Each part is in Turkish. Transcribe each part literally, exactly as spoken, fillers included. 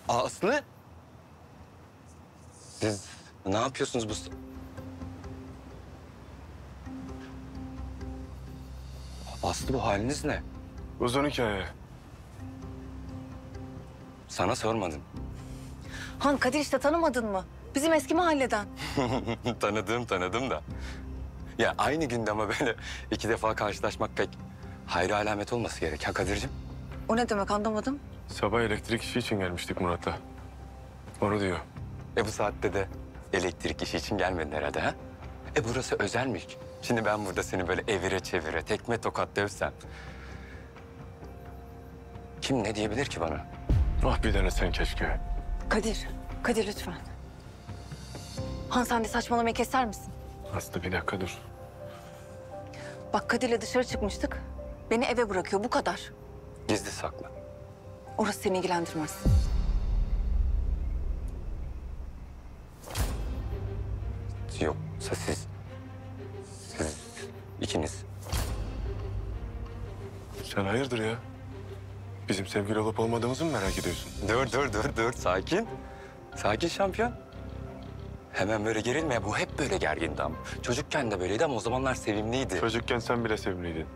Aslı? Siz ne yapıyorsunuz bu... Aslı bu haliniz ne? Uzun hikaye. Sana sormadım. Han, Kadir işte, tanımadın mı? Bizim eski mahalleden. Tanıdım tanıdım da. Ya aynı günde ama böyle iki defa karşılaşmak pek hayra alamet olması gerek ha Kadir'cim. O ne demek, anlamadım. Sabah elektrik işi için gelmiştik Murat'la. Onu diyor. E bu saatte de elektrik işi için gelmedin herhalde ha? E burası özel mülk. Şimdi ben burada seni böyle evire çevire, tekme tokat dövsem... Kim ne diyebilir ki bana? Ah bir denesen keşke. Kadir, Kadir lütfen. Han, sen de saçmalamayı keser misin? Aslı bir dakika dur. Bak, Kadir'le dışarı çıkmıştık. Beni eve bırakıyor, bu kadar. Gizli saklı. Orası seni ilgilendirmez. Yoksa siz... Siz ikiniz... Sen hayırdır ya? Bizim sevgili olup olmadığımızı mı merak ediyorsun? Dur, dur, dur, dur. Sakin. Sakin şampiyon. Hemen böyle gerilme. Bu hep böyle gergindi ama. Çocukken de böyleydi ama o zamanlar sevimliydi. Çocukken sen bile sevimliydin.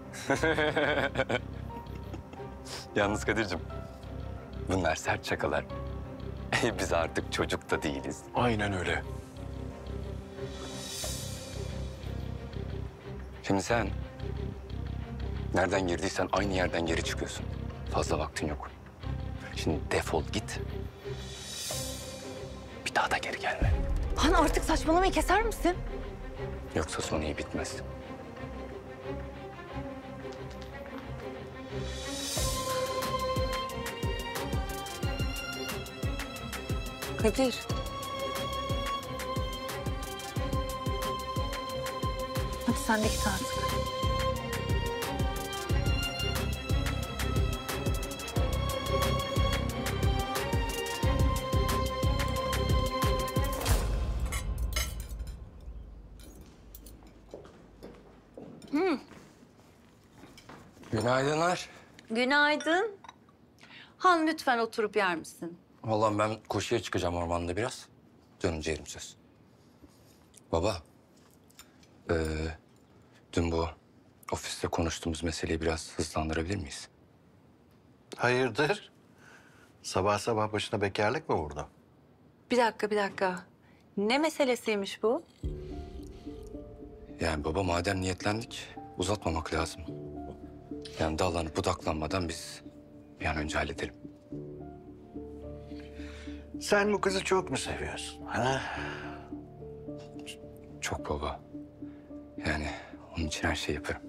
Yalnız Kadir'cim, bunlar sert şakalar. Biz artık çocuk da değiliz. Aynen öyle. Şimdi sen nereden girdiysen aynı yerden geri çıkıyorsun. Fazla vaktin yok. Şimdi defol git. Bir daha da geri gelme. Han, artık saçmalamayı keser misin? Yoksa sonu iyi bitmez. Kadir. Hadi sen de git artık. Günaydınlar. Günaydın. Han, lütfen oturup yer misin? Vallahi ben koşuya çıkacağım ormanda biraz. Dönünce yerim söz. Baba, ee, dün bu ofiste konuştuğumuz meseleyi biraz hızlandırabilir miyiz? Hayırdır? Sabah sabah başına bekarlık mı vurdu? Bir dakika, bir dakika. Ne meselesiymiş bu? Yani baba madem niyetlendik uzatmamak lazım. Yani dallanıp budaklanmadan biz bir an önce halledelim. Sen bu kızı çok mu seviyorsun? Ha? Çok baba. Yani onun için her şeyi yaparım.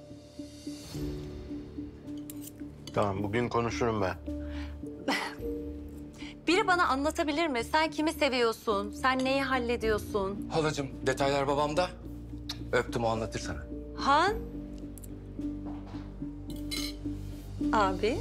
Tamam, bugün konuşurum ben. Biri bana anlatabilir mi? Sen kimi seviyorsun? Sen neyi hallediyorsun? Halacığım detaylar babamda. Öptüm o anlatır sana. Han? Abi?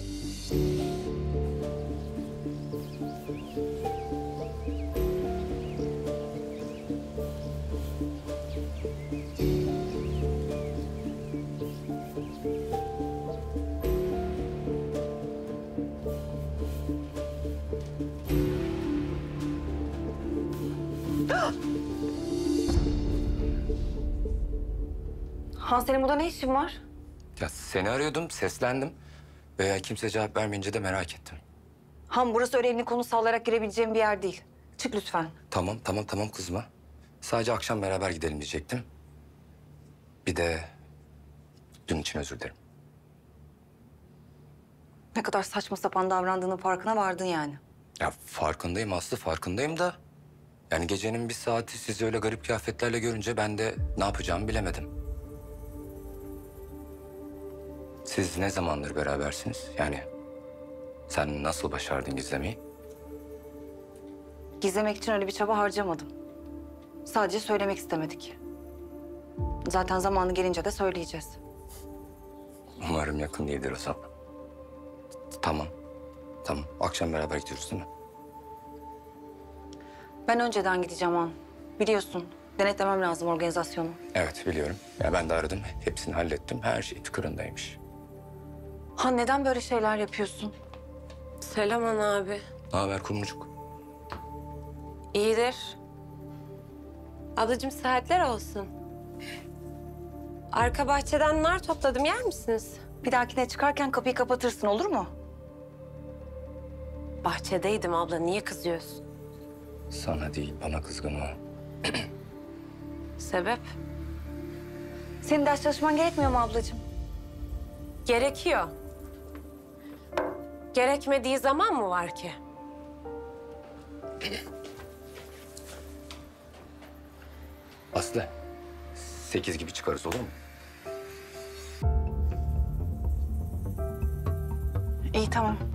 Han, senin burada ne işin var? Ya seni arıyordum, seslendim. Veya kimse cevap vermeyince de merak ettim. Han, burası öyle elini kolunu sallayarak girebileceğim bir yer değil. Çık lütfen. Tamam, tamam, tamam kızma. Sadece akşam beraber gidelim diyecektim. Bir de dün için özür dilerim. Ne kadar saçma sapan davrandığının farkına vardın yani. Ya farkındayım Aslı, farkındayım da... Yani gecenin bir saati sizi öyle garip kıyafetlerle görünce ben de ne yapacağımı bilemedim. Siz ne zamandır berabersiniz? Yani sen nasıl başardın gizlemeyi? Gizlemek için öyle bir çaba harcamadım. Sadece söylemek istemedik. Zaten zamanı gelince de söyleyeceğiz. Umarım yakın değildir o zaman. Tamam, tamam. Akşam beraber gidiyoruz değil mi? Ben önceden gideceğim Han. Biliyorsun, denetlemem lazım organizasyonu. Evet, biliyorum. Ya ben de aradım, hepsini hallettim. Her şey tıkırındaymış. Han, neden böyle şeyler yapıyorsun? Selam Han abi. Ne haber kumrucuk? İyidir. Ablacığım saatler olsun. Arka bahçeden nar topladım, yer misiniz? Bir dahakine çıkarken kapıyı kapatırsın, olur mu? Bahçedeydim abla, niye kızıyorsun? Sana değil, bana kızgın o. Sebep? Senin ders çalışman gerekmiyor mu ablacığım? Gerekiyor. Gerekmediği zaman mı var ki? Aslı, sekiz gibi çıkarız olur mu? İyi, tamam.